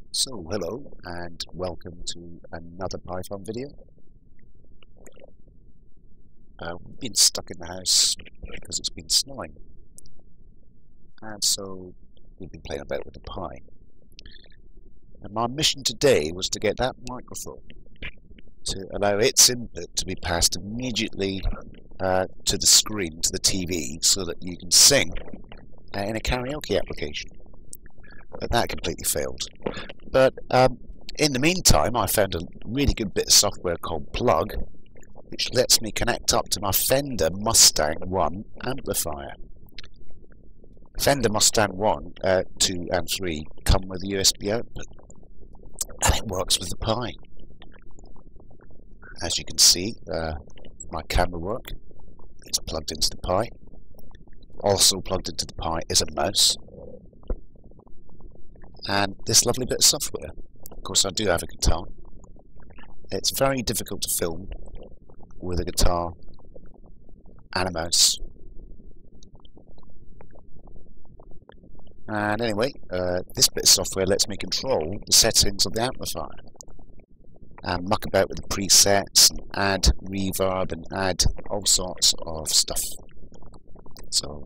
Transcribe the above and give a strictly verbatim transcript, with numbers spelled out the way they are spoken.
So hello and welcome to another Python video. Uh, we've been stuck in the house because it's been snowing, and so we've been playing about with the Pi. And my mission today was to get that microphone to allow its input to be passed immediately uh, to the screen, to the T V, so that you can sing uh, in a karaoke application. But that completely failed. But um, in the meantime, I found a really good bit of software called Plug, which lets me connect up to my Fender Mustang one amplifier. Fender Mustang one, uh, two and three come with a U S B output, and it works with the Pi. As you can see, uh, my camera work, it's plugged into the Pi. Also plugged into the Pi is a mouse, and this lovely bit of software. Of course, I do have a guitar. It's very difficult to film with a guitar and a mouse. And anyway, uh, this bit of software lets me control the settings of the amplifier and muck about with the presets and add reverb and add all sorts of stuff. So